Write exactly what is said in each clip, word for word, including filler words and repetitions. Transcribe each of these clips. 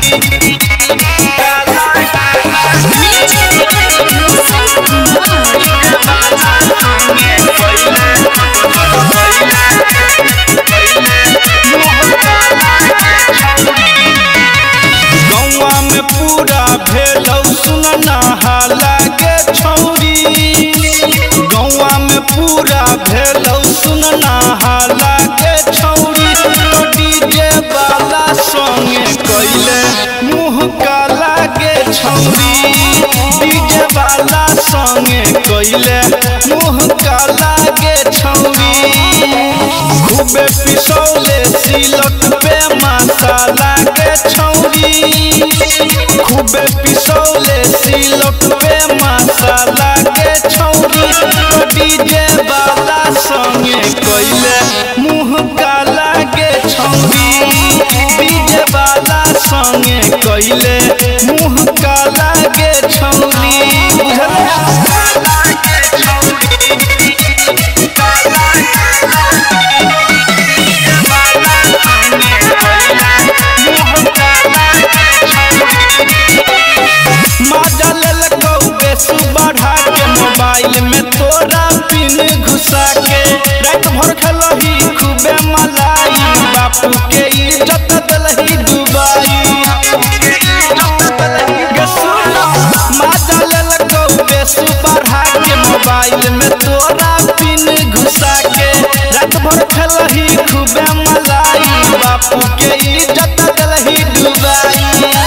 पूरा भेलौ सुनना हाला के छौरी तो डीजे वाला संगे कइले मुँह काला के छौरी डीजे वाला संगे कइले मुँह काला के छौरी खूबे पिसौले सिलक पे मसाला के छौरी खूबे पिसौले सिलक पे मसाला के छौरी तो डीजे वाला संगे कइले मुँह काला के छौरी डीजे वाला संगे कइले मुँह काला के छौरी मोबाइल में तोरा पिन घुसा के रात भर खेलही खूबे मलाई बापू के इज्जत दलही डुबाई माजा लेल गौबे सुबढ़ा के मोबाइल में तोरा पिन घुसा के रात भर खेलही खूबे मलाई बापू के इज्जत दलही डुबाई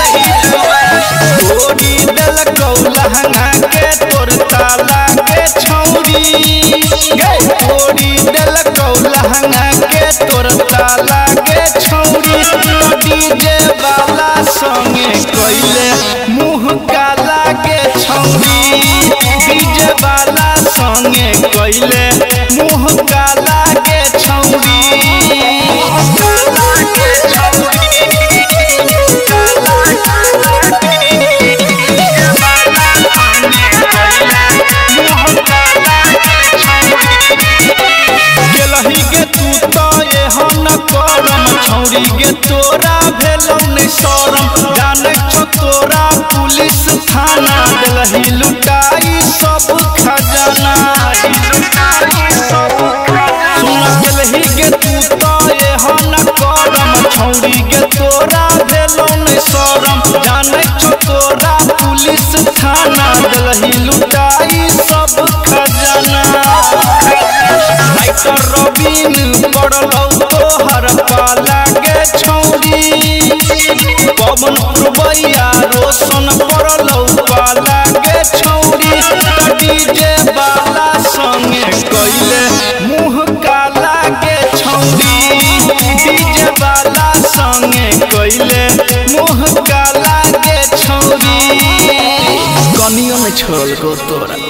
तोड़ी दल गौ लहंगा के तोर ताला के छौरी तोड़ी दल गौ लहंगा के तोर ताला के छौरी तो डीजे वाला संगे कइले मुँह काला के छौरी डीजे वाला संगे कइले मुँह काला के छौरी छौरी गे तोरा भेलौ नै शरम जाने छो तोरा पुलिस थाना देलही लुटाई सब खजाना सुन गेलही गे तू तो एहन करम छौरी गे तोरा भेलौ नै शरम जाने छो तोरा पुलिस थाना देलही लुटाई सब खजाना राइटर रबीन पड़लौ तोहर पाला के छौरी पवन रुबैया रोशन पड़लौ पाला के छौरी तो डीजे वाला संगे कइले मुँह काला के छौरी डीजे वाला संगे कइले मुँह काला के छौरी कनियो में छोड़ गो तोरा।